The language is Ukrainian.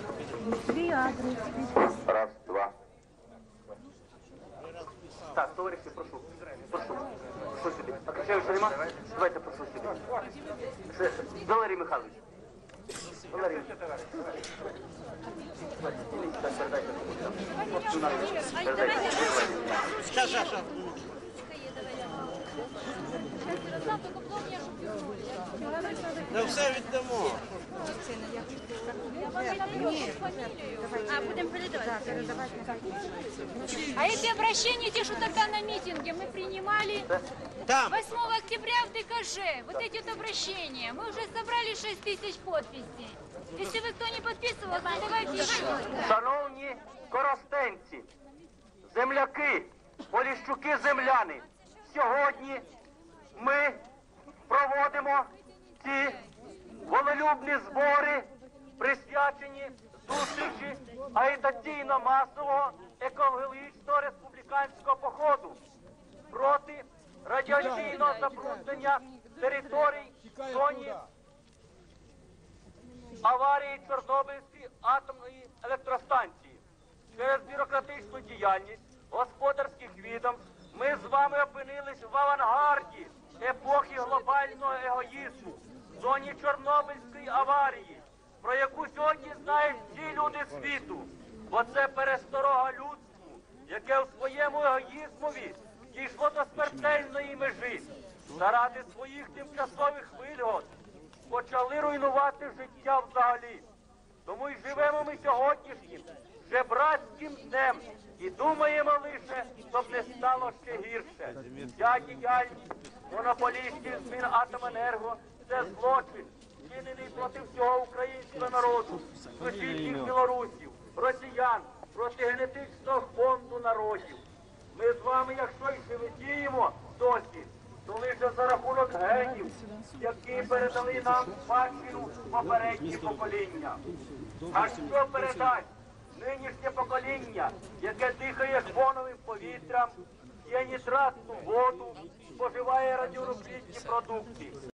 Дві адреси. Раз, два. Так, товариші, прошу. Прошу сюди. А Кричевича нема? Давайте прошу сюди. Це Валерій Михайлович. Валерій Михайлович. Сейчас. Да все віддамо. А, будем передавать. А эти обращения, те, что тогда на митинге мы принимали, Там. 8 октября в ДКЖ, вот эти вот обращения, мы уже собрали 6 тысяч подписей. Если вы кто не подписывал, то давайте еще. Шановні коростенці, земляки, поліщуки, земляни, сьогодні ми проводимо ці волелюбні збори, присвячені зустрічі агітаційно-масового екологічного республіканського походу проти радіаційного забруднення територій в зоні аварії Чорнобильської атомної електростанції. Через бюрократичну діяльність господарських відомств ми з вами опинились в авангарді епохи глобального егоїзму в зоні Чорнобильської аварії, про яку сьогодні знають всі люди світу, бо це пересторога людству, яке у своєму егоїзмові дійшло до смертельної межі. Заради своїх тимчасових вигод почали руйнувати життя взагалі. Тому й живемо ми сьогоднішнім жебрацьким днем і думаємо лише, щоб не стало ще гірше. Ця діяльність монополістів з Мінатоменерго – це злочин, вчинений проти всього українського народу, сусідніх білорусів, росіян, проти генетичного фонду народів. Ми з вами, якщо й животіємо досі, то лише за рахунок генів, які передали нам спадщину попередні покоління. А що передасть нинішнє покоління, яке дихає фоновим повітрям, п'є нітратну воду, споживає радіонуклідні продукти?